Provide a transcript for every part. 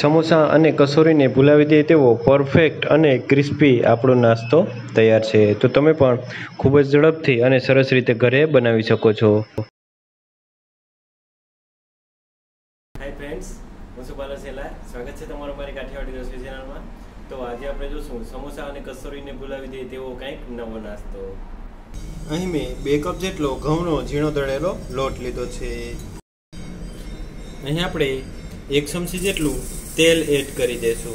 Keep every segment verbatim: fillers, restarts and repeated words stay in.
સમોસા અને કચોરીને ભૂલાવી દે તેવો પરફેક્ટ અને ક્રિસ્પી આપણો નાસ્તો તૈયાર છે। તો તમે પણ ખૂબ જ ઝડપથી અને સરસ રીતે ઘરે બનાવી શકો છો। हाय फ्रेंड्स, હું છું પાલર સેલા। સ્વાગત છે તમારું મારી કાઠિયાવાડી રસોઈ ચેનલમાં। તો આજે આપણે જોશું સમોસા અને કચોરીને ભૂલાવી દે તેવો કંઈક નવો નાસ્તો। અહીં મેં બે કપ જેટલો ઘઉંનો ઝીણો દળેલો લોટ લીધો છે। અહીં આપણે એક ચમચી જેટલું તેલ એડ કરી દેશું।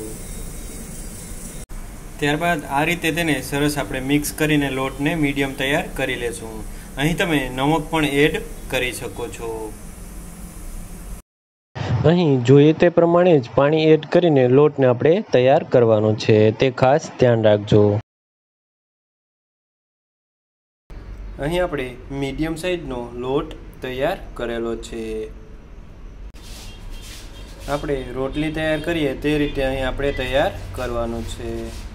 ત્યારબાદ આ રીતે તેને સરસ આપણે મિક્સ કરીને લોટને મીડિયમ તૈયાર કરી લેશું। અહીં તમે નમક પણ એડ કરી શકો છો। અહીં જોઈએ તે પ્રમાણે જ પાણી એડ કરીને લોટને આપણે તૈયાર કરવાનો છે, તે ખાસ ધ્યાન રાખજો। અહીં આપણે મીડિયમ સાઈઝનો લોટ તૈયાર કરેલો છે। આપણે રોટલી તૈયાર કરીએ તે રીતે અહીં આપણે તૈયાર કરવાનું છે।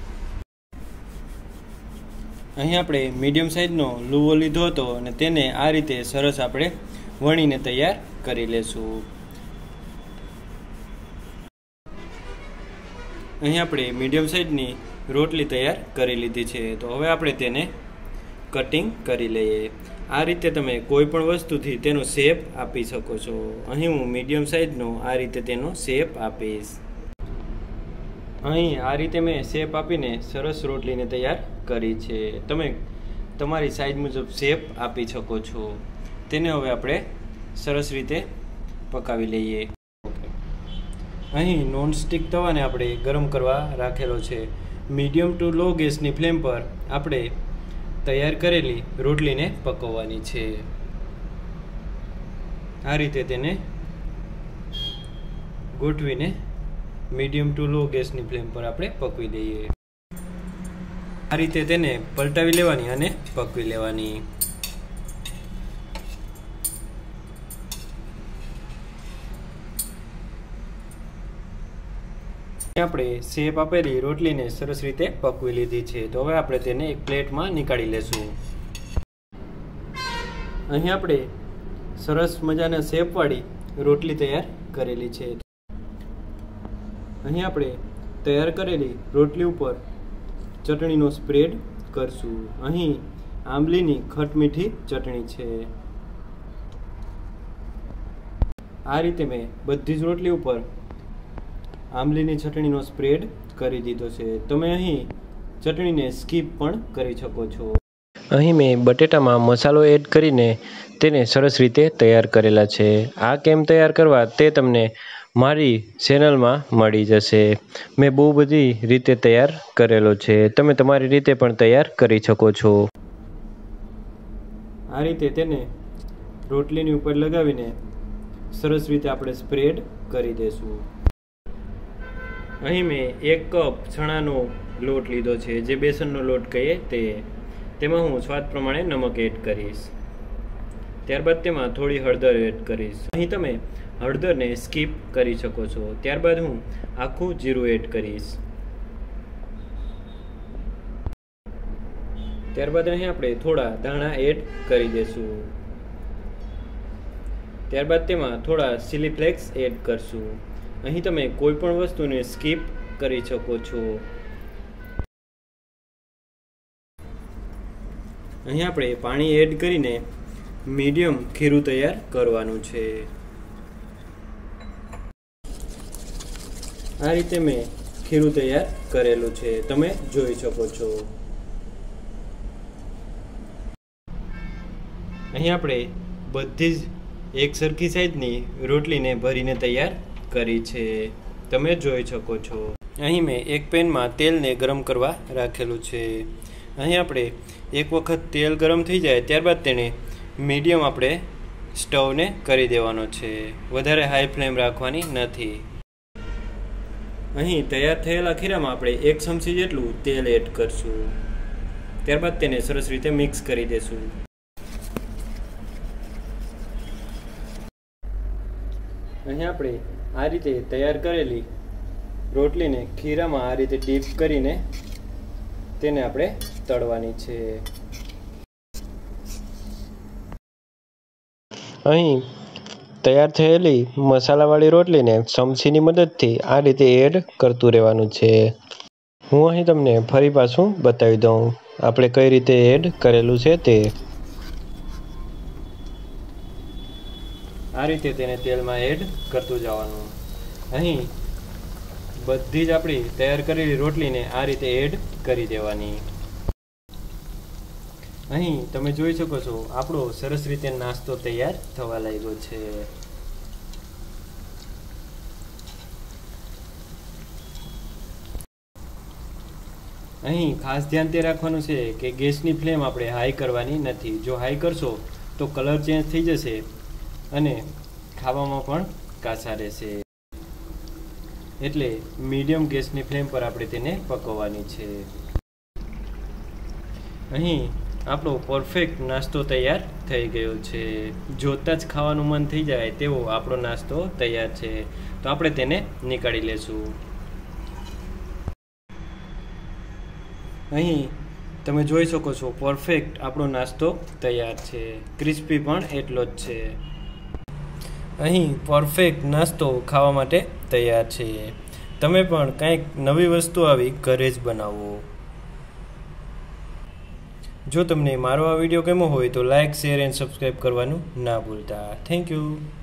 અહીં આપણે મીડિયમ સાઈઝનો લુવો લીધો હતો અને તેને આ રીતે સરસ આપણે વણીને તૈયાર કરી લેશું। અહીં આપણે મીડિયમ સાઈઝની રોટલી તૈયાર કરી લીધી છે। તો હવે આપણે તેને કટિંગ કરી લઈએ। આ રીતે તમે કોઈ પણ વસ્તુથી તેનો શેપ આપી શકો છો। અહીં હું મીડિયમ સાઈઝનો આ રીતે તેનો શેપ આપીશ। અહીં આ રીતે મેં શેપ આપીને સરસ રોટલીને તૈયાર કરી છે। તમે તમારી સાઈઝ મુજબ શેપ આપી શકો છો। તેને હવે આપણે સરસ રીતે પકાવી લઈએ। અહીં નોનસ્ટિક તવાને આપણે ગરમ કરવા રાખેલો છે। મીડિયમ ટુ લો ગેસની ફ્લેમ પર આપણે તૈયાર કરેલી રોટલીને પકવવાની છે। આ રીતે તેને ગોઠવીને મીડિયમ ટુ લો ગેસની ફ્લેમ પર આપણે પકવી દઈએ। આ રીતે તેને પલટાવી લેવાની અને પકવી લેવાની। આપણે શેપ આપેલી રોટલીને સરસ રીતે પકવી લીધી છે। તો હવે આપણે તેને એક પ્લેટમાં નીકાળી લેશું। અહીં આપણે સરસ મજાના શેપવાળી રોટલી તૈયાર કરેલી છે। અહીં આપણે તૈયાર કરેલી રોટલી ઉપર ચટણીનો સ્પ્રેડ કરશું। અહીં આંબલીની ખટમીઠી ચટણી છે। આ રીતે મેં બધી જ રોટલી ઉપર આંબલીની ચટણીનો સ્પ્રેડ કરી દીધો છે। તમે અહીં ચટણીને સ્કીપ પણ કરી શકો છો। અહીં મેં બટેટામાં મસાલો એડ કરીને તેને સરસ રીતે તૈયાર કરેલા છે। આ કેમ તૈયાર કરવા તે તમને મારી ચેનલમાં મળી જશે। મેં બહુ બધી રીતે તૈયાર કરેલો છે, તમે તમારી રીતે પણ તૈયાર કરી શકો છો। આ રીતે તેને રોટલીની ઉપર લગાવીને સરસ રીતે આપણે સ્પ્રેડ કરી દેશું। અહીં મેં એક કપ ચણાનો લોટ લીધો છે, જે બેસનનો લોટ કહીએ તે। તેમાં હું સ્વાદ પ્રમાણે નમક એડ કરીશ। ત્યારબાદ તેમાં થોડી હળદર એડ કરીશ। અહીં તમે હળદરને સ્કીપ કરી શકો છો। ત્યારબાદ હું આખું જીરું એડ કરીશ। ત્યારબાદ અહીં આપણે થોડા ધાણા એડ કરી દઈશું। ત્યારબાદ તેમાં થોડા ચીલી ફ્લેક્સ એડ કરશું। અહીં તમે કોઈ પણ વસ્તુને સ્કીપ કરી શકો છો। અહીં આપણે પાણી એડ કરીને મીડિયમ ખીરું તૈયાર કરવાનું છે। આ રીતે મેં ખીરું તૈયાર કરેલું છે, તમે જોઈ શકો છો। અહીં આપણે બધી જ એક સરખી સાઈઝની રોટલીને ભરીને તૈયાર કરી છે, તમે જોઈ શકો છો। અહીં મેં એક પેનમાં તેલને ગરમ કરવા રાખેલું છે। અહીં આપણે એક વખત તેલ ગરમ થઈ જાય ત્યારબાદ તેને મીડિયમ આપણે સ્ટવને કરી દેવાનો છે, વધારે હાઈ ફ્લેમ રાખવાની નથી। અહીં તૈયાર થયેલા ખીરામાં આપણે એક ચમચી જેટલું તેલ એડ કરશું। ત્યારબાદ તેને સરસ રીતે મિક્સ કરી દેશું। અહીં આપણે આ રીતે તૈયાર કરેલી રોટલીને ખીરામાં આ રીતે ડીપ કરીને તેને આપણે તળવાની છે। અહીં તૈયાર થયેલી મસાલાવાળી રોટલીને ચમચીની મદદથી આ રીતે એડ કરતું રહેવાનું છે. હું અહીં તમને ફરી પાછું બતાવી દઉં આપણે કઈ રીતે એડ કરેલું છે તે. આ રીતે તેને તેલમાં એડ કરતું જવાનું. અહીં બધી જ આપણી તૈયાર કરેલી રોટલીને આ રીતે એડ કરી દેવાની. અહીં તમે જોઈ શકો છો આપણો સરસ રીતે નાસ્તો તૈયાર થવા લાગ્યો છે. અહીં ખાસ ધ્યાન તે રાખવાનું છે કે ગેસની ફ્લેમ આપણે હાઈ કરવાની નથી. જો હાઈ કરશો તો કલર ચેન્જ થઈ જશે અને ખાવામાં પણ કાચા રહેશે. એટલે મીડિયમ ગેસની ફ્લેમ પર આપણે તેને પકવવાની છે. અહીં આપણો પરફેક્ટ નાસ્તો તૈયાર થઈ ગયો છે. જોતાં જ ખાવાનું મન થઈ જાય તેવો આપણો નાસ્તો તૈયાર છે. તો આપણે તેને નીકાળી લેશું. અહીં તમે જોઈ શકો છો પરફેક્ટ આપણો નાસ્તો તૈયાર છે. ક્રિસ્પી પણ એટલો જ છે. અહીં પરફેક્ટ નાસ્તો ખાવા માટે તૈયાર છે. તમે પણ કંઈક નવી વસ્તુ આવી ઘરે જ બનાવો. જો તમને મારો આ વિડીયો ગમ્યો હોય તો લાઇક, શેર એન્ડ સબસ્ક્રાઈબ કરવાનું ના ભૂલતા. Thank you.